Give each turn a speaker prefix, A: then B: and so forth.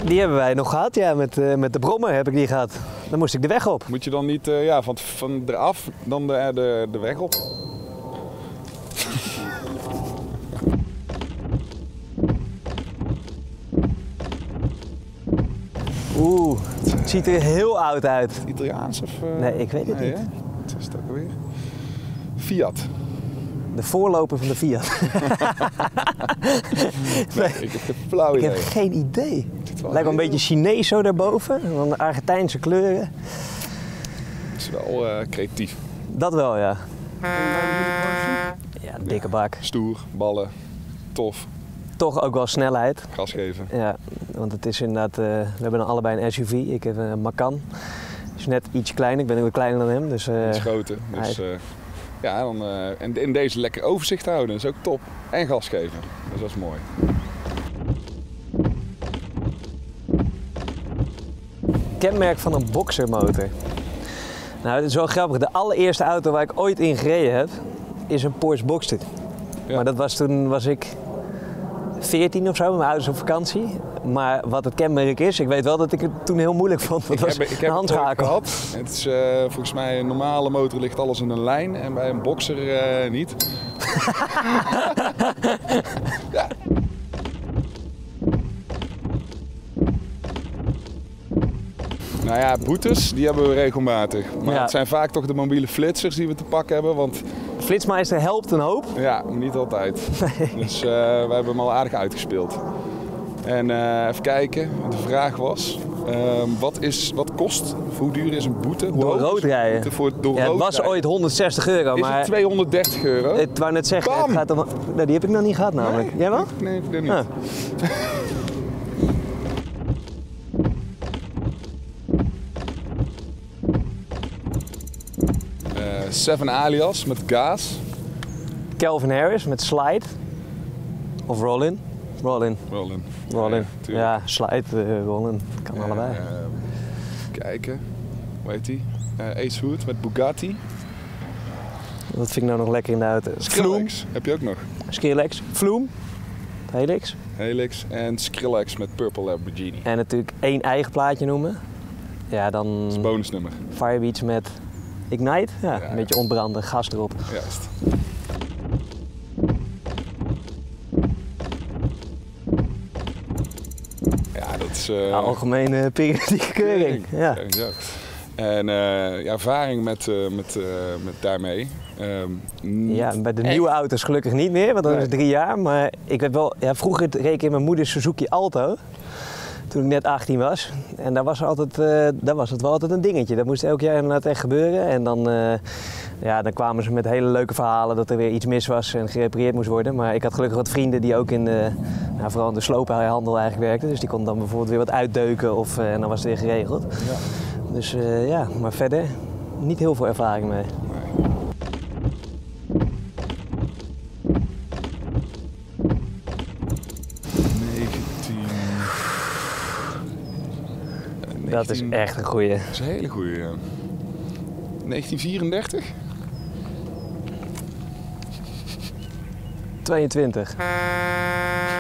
A: Die hebben wij nog gehad, ja. Met de brommer heb ik die gehad. Dan moest ik de weg op.
B: Moet je dan niet van eraf dan de weg op?
A: Oeh, het ziet er heel oud uit.
B: Italiaans of...
A: Nee, ik weet het niet.
B: Hè? Wat is het ook alweer? Fiat.
A: De voorloper van de Fiat.
B: Nee, ik heb geen flauw
A: Ik
B: idee.
A: heb geen idee.
B: Het
A: Lijkt wel een beetje Chinees zo daarboven. En dan de Argentijnse kleuren.
B: Het is wel creatief.
A: Dat wel, ja. Ja, dikke bak.
B: Stoer, ballen, tof,
A: Toch ook wel snelheid.
B: gas geven.
A: Ja, want het is inderdaad... we hebben dan allebei een SUV. Ik heb een Macan. Is net iets kleiner. Ik ben ook wat kleiner dan hem. Dus,
B: Iets groter. Dus en deze lekker overzicht houden, dat is ook top. En gas geven, dus dat is mooi.
A: Kenmerk van een boxermotor. Nou, het is wel grappig. De allereerste auto waar ik ooit in gereden heb, is een Porsche Boxster.
B: Ja.
A: Maar toen was ik 14 of zo, met mijn ouders op vakantie. Maar wat het kenmerk is, ik weet wel dat ik het toen heel moeilijk vond. Dat was
B: Ik heb
A: een handschakel.
B: het ooit gehad. Het is volgens mij een normale motor ligt alles in een lijn en bij een boxer niet. Ja. Nou ja, boetes, die hebben we regelmatig. Maar
A: Ja.
B: het zijn vaak toch de mobiele flitsers die we te pakken hebben, want
A: Flitsmeister helpt een hoop.
B: ja, niet altijd. Dus we hebben hem al aardig uitgespeeld. En even kijken, de vraag was, wat kost, hoe duur is een boete? Hoe
A: Door
B: hoog is
A: rood
B: een
A: rijden.
B: boete voor door
A: Ja, het
B: rood
A: was
B: rijden?
A: ooit €160,
B: Is
A: maar
B: het €230?
A: ik wou net zeggen,
B: Bam!
A: het gaat om... Nou, die heb ik nog niet gehad namelijk. Jij wel?
B: Nee, ik denk niet.
A: Ah.
B: Seven Alias met gas.
A: Calvin Harris met Slide. Of Rollin. Rollin.
B: Rollin.
A: Rollin.
B: tuurlijk.
A: Ja, Slide, Rollin. Kan allebei.
B: Kijken, hoe heet die? Ace Hood met Bugatti.
A: Wat vind ik nou nog lekker in de auto? Vloem.
B: Skrillex heb je ook nog.
A: Skrillex. Vloem. Helix.
B: Helix en Skrillex met Purple Lamborghini.
A: En natuurlijk één eigen plaatje noemen. Ja, dan
B: Dat is een bonusnummer.
A: Firebeats met Ignite. Ja,
B: Ja,
A: een beetje ontbranden, gas erop.
B: Juist. Ja, dat is...
A: Algemene periodieke keuring. Ja.
B: Ja. En ervaring met daarmee.
A: Ja, bij de nieuwe auto's gelukkig niet meer, want dat is 3 jaar. Maar ik heb wel, ja, vroeger reed ik in mijn moeders Suzuki Alto, toen ik net 18 was. En daar was, het wel altijd een dingetje. Dat moest elk jaar inderdaad echt gebeuren. En dan kwamen ze met hele leuke verhalen dat er weer iets mis was en gerepareerd moest worden. Maar ik had gelukkig wat vrienden die ook vooral in de sloophandel eigenlijk werkten. Dus die konden dan bijvoorbeeld weer wat uitdeuken en dan was het weer geregeld.
B: Ja.
A: Dus maar verder niet heel veel ervaring mee. Dat is echt een goeie.
B: Dat is een hele goeie, ja. 1934?
A: 22.